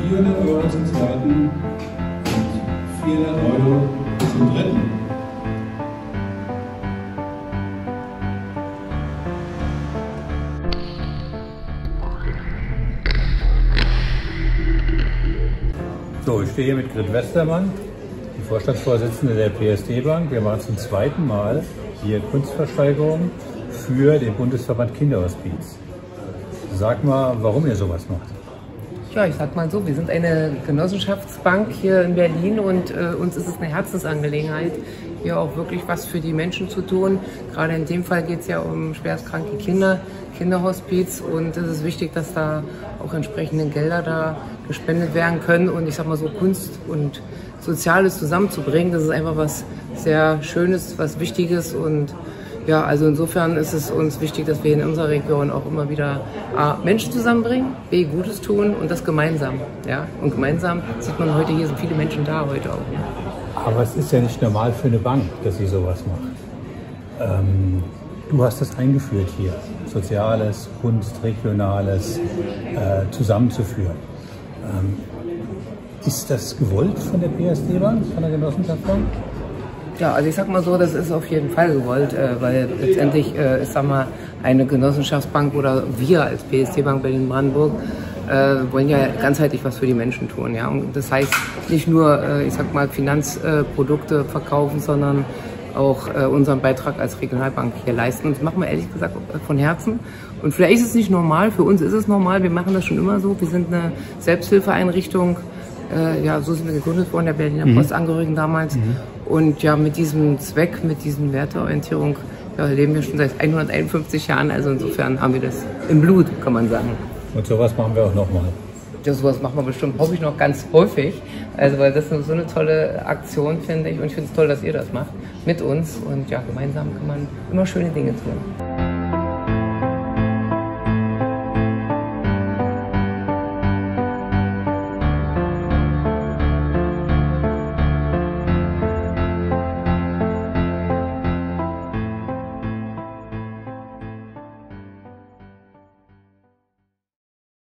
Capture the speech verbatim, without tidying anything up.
vierhundert Euro zum zweiten und vierhundert Euro zum dritten. So, ich stehe hier mit Grit Westermann, die Vorstandsvorsitzende der P S D-Bank. Wir machen zum zweiten Mal hier Kunstversteigerung für den Bundesverband Kinderhospiz. Sag mal, warum ihr sowas macht. Ja, ich sag mal so, wir sind eine Genossenschaftsbank hier in Berlin und äh, uns ist es eine Herzensangelegenheit, hier auch wirklich was für die Menschen zu tun. Gerade in dem Fall geht es ja um schwerstkranke Kinder, Kinderhospiz, und es ist wichtig, dass da auch entsprechende Gelder da gespendet werden können. Und ich sag mal so, Kunst und Soziales zusammenzubringen, das ist einfach was sehr Schönes, was Wichtiges. Und ja, also insofern ist es uns wichtig, dass wir in unserer Region auch immer wieder A, Menschen zusammenbringen, B, Gutes tun und das gemeinsam. Ja? Und gemeinsam sieht man heute, hier sind viele Menschen da heute auch. Ne? Aber es ist ja nicht normal für eine Bank, dass sie sowas macht. Ähm, du hast das eingeführt hier, Soziales, Kunst, Regionales äh, zusammenzuführen. Ähm, ist das gewollt von der P S D-Bank, von der Genossenschaftsbank? Ja, also ich sag mal so, das ist auf jeden Fall gewollt, äh, weil letztendlich äh, ist, sag mal, eine Genossenschaftsbank oder wir als P S D-Bank Berlin-Brandenburg äh, wollen ja ganzheitlich was für die Menschen tun. Ja? Und das heißt nicht nur, äh, ich sag mal, Finanzprodukte äh, verkaufen, sondern auch äh, unseren Beitrag als Regionalbank hier leisten. Und das machen wir ehrlich gesagt von Herzen. Und vielleicht ist es nicht normal, für uns ist es normal, wir machen das schon immer so. Wir sind eine Selbsthilfeeinrichtung, äh, ja, so sind wir gegründet worden, der Berliner mhm. Postangehörigen damals. Mhm. Und ja, mit diesem Zweck, mit diesen Werteorientierung, ja, leben wir schon seit hunderteinundfünfzig Jahren. Also insofern haben wir das im Blut, kann man sagen. Und sowas machen wir auch nochmal. Ja, sowas machen wir bestimmt, hoffe ich, noch ganz häufig. Also, weil das ist so eine tolle Aktion, finde ich. Und ich finde es toll, dass ihr das macht mit uns. Und ja, gemeinsam kann man immer schöne Dinge tun.